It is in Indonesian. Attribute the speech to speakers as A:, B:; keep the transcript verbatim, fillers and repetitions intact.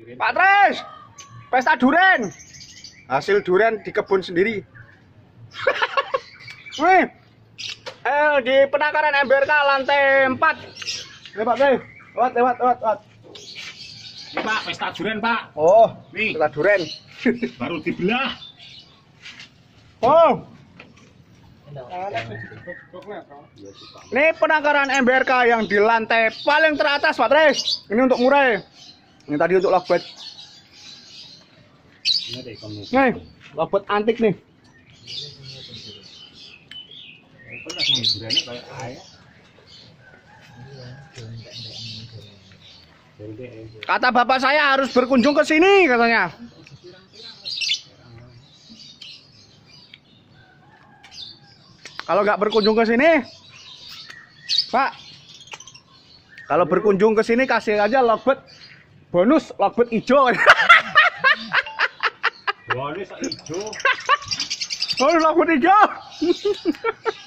A: Pak Tris, pesta duren. Hasil duren di kebun sendiri. Wih, eh di penangkaran M B R K lantai empat. Nih Pak Tris, lewat, lewat, lewat, lewat.
B: Ini Pak, pesta duren Pak.
A: Oh,
B: nih
A: pesta duren.
B: baru dibelah.
A: Oh. Ini penangkaran M B R K yang di lantai paling teratas Pak Tris. Ini untuk murai. Ini tadi untuk logbet. Nih, logbet antik nih. Kata bapak saya harus berkunjung ke sini katanya. Kalau nggak berkunjung ke sini, Pak, kalau berkunjung ke sini kasih aja logbet bonus logbet hijau.
B: Bonus hijau.
A: Bonus logbet hijau.